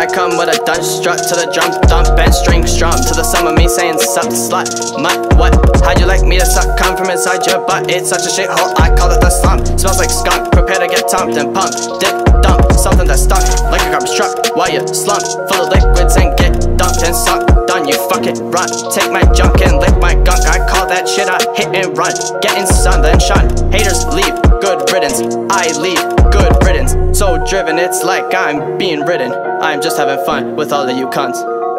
come with a dunge strut to the drum thump and string strum to the sum of me saying sup slut mutt what? How'd you like me to suck come from inside your butt? It's such a shithole, I call it the slump. Smells like skunk, prepare to get tumped and pumped. Dick dump, something that's stuck like a garbage truck while you slump full of liquids and get dumped and sunk. Done, you fucking run. Take my junk and lick my gunk. I call that shit a hit and run. Getting sun then shun. Haters leave, good riddance. I leave, good riddance. So driven, it's like I'm being ridden. I'm just having fun with all of you cunts.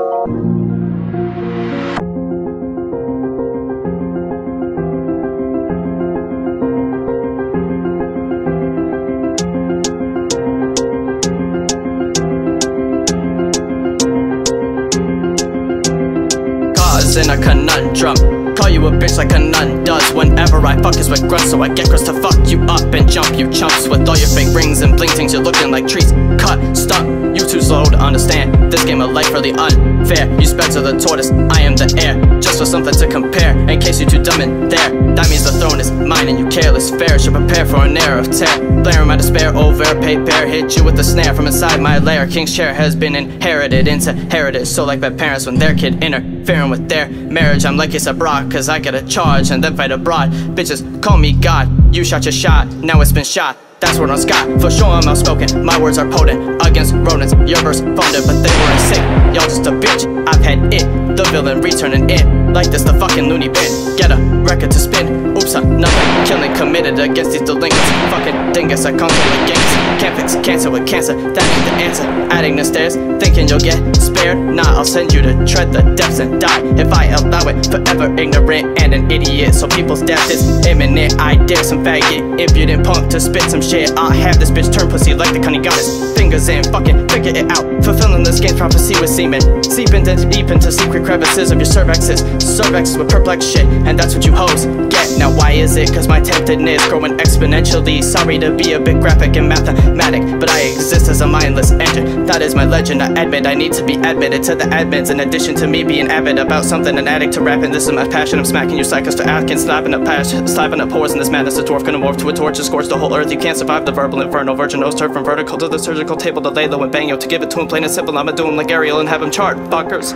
In a conundrum, call you a bitch like a nun does whenever I fuck is with grunts. So I get Chris to fuck you up and jump you chumps with all your fake rings and bling things. You're looking like trees cut, stuck. You too slow to understand this game of life really unfair. You sped to the tortoise, I am the heir. Just for something to compare, in case you're too dumb in there. That means the throne is mine and you careless fair. Should prepare for an era of tear. Blaring my despair over paper. Hit you with the snare from inside my lair. King's chair has been inherited into heritage. So like bad parents when their kid interfering with their marriage, I'm like it's a broad cause I get a charge and then fight abroad. Bitches call me God, you shot your shot, now it's been shot. That's word on Scott, for sure I'm outspoken. My words are potent, against rodents. Your verse phoned it, but they weren't sick. Y'all just a bitch, I've had it. The villain returning in, like this the fucking loony bin. Get a record to spin, oops, nothing. Killing committed against these delinquents. Fucking dingus, I conquer with gangs. Can't fix cancer with cancer, that ain't the answer. Adding the stairs, thinking you'll get spared. Nah, I'll send you to tread the depths and die if I allow it. Forever ignorant and an idiot, so people's death is imminent. I dare some faggot, impudent punk to spit some shit. I'll have this bitch turn pussy like the cunning goddess. Fingers in, fucking figure it out. Fulfilling this game's prophecy with semen. Seep into deep into secret crevices of your cervixes. Cervixes with perplex shit, and that's what you hoes get. Now why is it? Cause my temptedness growing exponentially. Sorry to be a bit graphic and mathematic, but I exist as a mindless engine. That is my legend, I admit I need to be admitted to the admins. In addition to me being avid about something, an addict to rapping. This is my passion, I'm smacking you psychos to Atkins. Slapping up pores in this madness. A dwarf gonna morph to a torch to scorch the whole earth. You can't survive the verbal inferno. Virgin nose turned from vertical to the surgical table to lay low and bang yo. To give it to him plain and simple, I'ma do him like Ariel and have him chart, fuckers.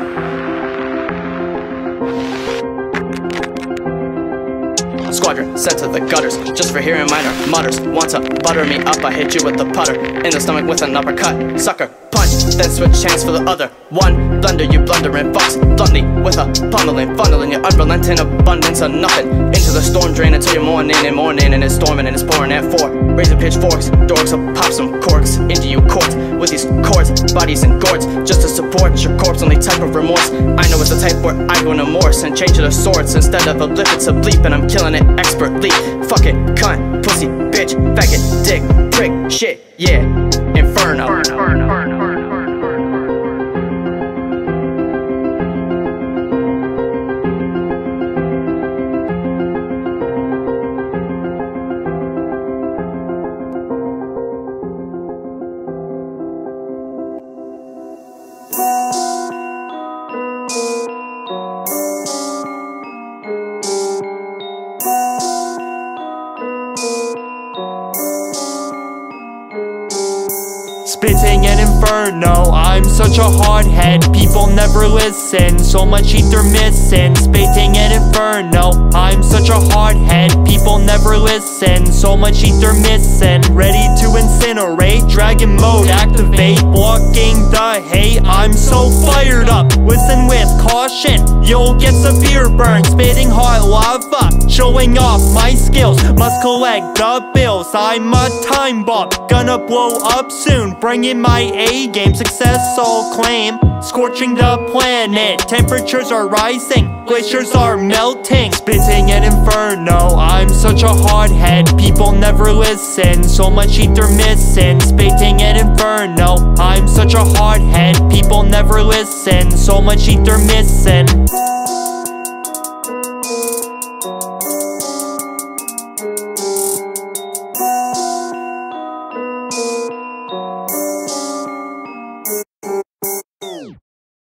Squadron, sent to the gutters, just for hearing minor mutters. Want to butter me up, I hit you with the putter. In the stomach with an uppercut, sucker, punch, then switch hands for the other. One, blunder, you blundering fucks, bluntly with a pummeling, funneling your unrelenting abundance of nothing. Into the storm drain until you're morning and it's storming and it's pouring at 4. Raising pitchforks, dorks will pop some corks into you courts with these cords, bodies and gourds, just to support your corpse, only type of remorse. I know it's the type where I go into morse and change it to swords instead of a blip, it's a bleep and I'm killing it expertly. Fuck it, cunt, pussy, bitch, faggot, dick, prick, shit, yeah, Inferno. Spitting an inferno, I'm such a hardhead. People never listen, so much heat they're missing. Spitting an inferno, I'm such a hardhead. People never listen, so much heat they're missing. Ready to incinerate, dragon mode activate. Blocking the hate, I'm so fired up. Listen with caution, you'll get severe burn. Spitting hot lava, showing off my skills. Must collect the bills, I'm a time bomb. Gonna blow up soon, bringing my A-game. Success I'll claim, scorching the planet. Temperatures are rising, glaciers are melting. Spitting an inferno, I'm such a hardhead. People never listen, so much heat they're missing. Spitting an inferno, I'm such a hardhead. People never listen, so much heat they're missing.